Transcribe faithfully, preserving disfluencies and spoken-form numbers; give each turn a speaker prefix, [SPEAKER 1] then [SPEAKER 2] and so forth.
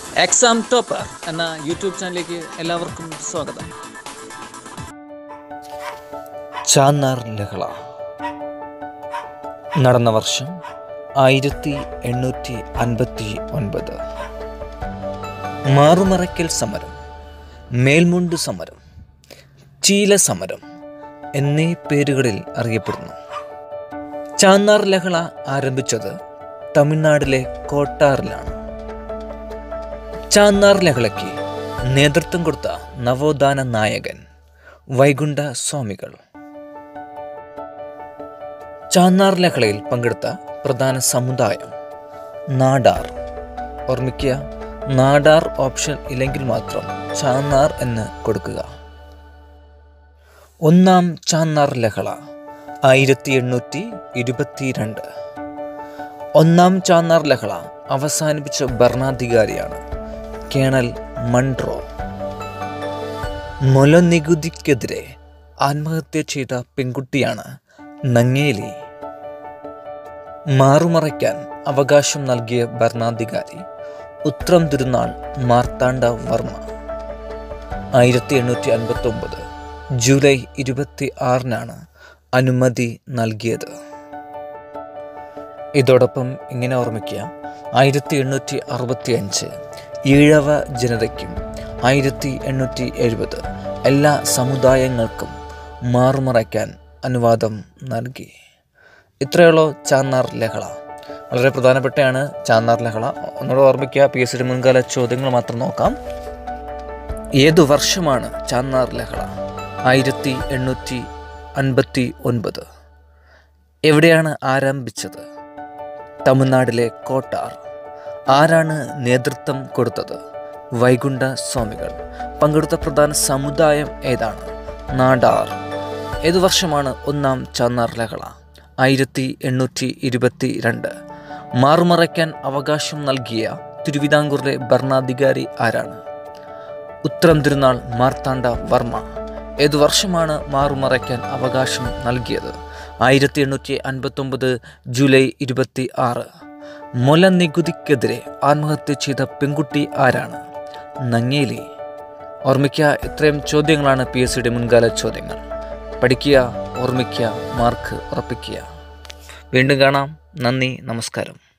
[SPEAKER 1] Exam topper എന്ന YouTube ചാനലിലേക്ക് എല്ലാവർക്കും സ്വാഗതം.
[SPEAKER 2] ചാന്നാർ ലഹള നടന്ന വർഷം ആയിരത്തി എണ്ണൂറ്റി അൻപത്തി ഒൻപത്. മാറുമറയ്ക്കൽ സമരം, മേൽമുണ്ട് സമരം, ചീല സമരം എന്നീ പേരുകളിൽ അറിയപ്പെടുന്നു. ചാന്നാർ ലഹള ആരംഭിച്ചത് തമിഴ്നാട്ടിലെ കോട്ടാറിലാണ്. ചാന്നാർ ലഹളയ്ക്ക് നേതൃത്വം കൊടുത്ത നവോത്ഥാന നായകൻ വൈകുണ്ഠ സ്വാമികൾ. ചാന്നാർ ലഹളയിൽ പങ്കെടുത്ത പ്രധാന സമുദായം നാടാർ. ഓർമ്മിക്കുക, നാടാർ ഓപ്ഷൻ ഇല്ലെങ്കിൽ മാത്രം ചാന്നാർ എന്ന് കൊടുക്കുക. ഒന്നാം ചാന്നാർ ലഹള ആയിരത്തി എണ്ണൂറ്റി ഇരുപത്തി രണ്ട്. ഒന്നാം ചാന്നാർ ലഹള അവസാനിപ്പിച്ച ഭരണാധികാരിയാണ് കേണൽ മൺട്രോ. മുലനികുതിക്കെതിരെ ആത്മഹത്യ ചെയ്ത പെൺകുട്ടിയാണ് നങ്ങേലി. മാറുമറയ്ക്കാൻ അവകാശം നൽകിയ ഭരണാധികാരി ഉത്രം തിരുനാൾ മാർത്താണ്ഡ വർമ്മ. ആയിരത്തി എണ്ണൂറ്റി അൻപത്തി ഒമ്പത് ജൂലൈ ഇരുപത്തി ആറിനാണ് അനുമതി നൽകിയത്. ഇതോടൊപ്പം ഇങ്ങനെ ഓർമ്മിക്കുക, ആയിരത്തി എണ്ണൂറ്റി അറുപത്തി അഞ്ച് ഈഴവ ജനതയ്ക്കും ആയിരത്തി എണ്ണൂറ്റി എഴുപത് എല്ലാ സമുദായങ്ങൾക്കും മാറുമറയ്ക്കാൻ അനുവാദം നൽകി. ഇത്രയുള്ളൂ ചാന്നാർ ലഹള. വളരെ പ്രധാനപ്പെട്ടതാണ് ചാന്നാർ ലഹള. ഒന്നുകൂടെ ഓർമ്മിക്കുക, പി എസ് സിയുടെ മുൻകാല ചോദ്യങ്ങൾ മാത്രം നോക്കാം. ഏതു വർഷമാണ് ചാന്നാർ ലഹള? ആയിരത്തി എണ്ണൂറ്റി അൻപത്തി ഒൻപത്. എവിടെയാണ് ആരംഭിച്ചത്? തമിഴ്നാട്ടിലെ കോട്ടാർ. ആരാണ് നേതൃത്വം കൊടുത്തത്? വൈകുണ്ഠ സ്വാമികൾ. പങ്കെടുത്ത പ്രധാന സമുദായം ഏതാണ്? നാടാർ. ഏതു വർഷമാണ് ഒന്നാം ചാന്നാർ ലഹള? ആയിരത്തി എണ്ണൂറ്റി ഇരുപത്തി രണ്ട്. മാറുമറയ്ക്കാൻ അവകാശം നൽകിയ തിരുവിതാംകൂറിലെ ഭരണാധികാരി ആരാണ്? ഉത്രം തിരുനാൾ മാർത്താണ്ഡ വർമ്മ. ഏതു വർഷമാണ് മാറുമറയ്ക്കാൻ അവകാശം നൽകിയത്? ആയിരത്തി എണ്ണൂറ്റി അൻപത്തി ഒമ്പത് ജൂലൈ ഇരുപത്തി ആറ്. മുല നികുതിക്കെതിരെ ആത്മഹത്യ ചെയ്ത പെൺകുട്ടി ആരാണ്? നങ്ങേലി. ഓർമ്മിക്കുക, ഇത്രയും ചോദ്യങ്ങളാണ് പി എസ് സിയുടെ മുൻകാല ചോദ്യങ്ങൾ. പഠിക്കുക, ഓർമ്മിക്കുക, മാർക്ക് ഉറപ്പിക്കുക. വീണ്ടും കാണാം. നന്ദി, നമസ്കാരം.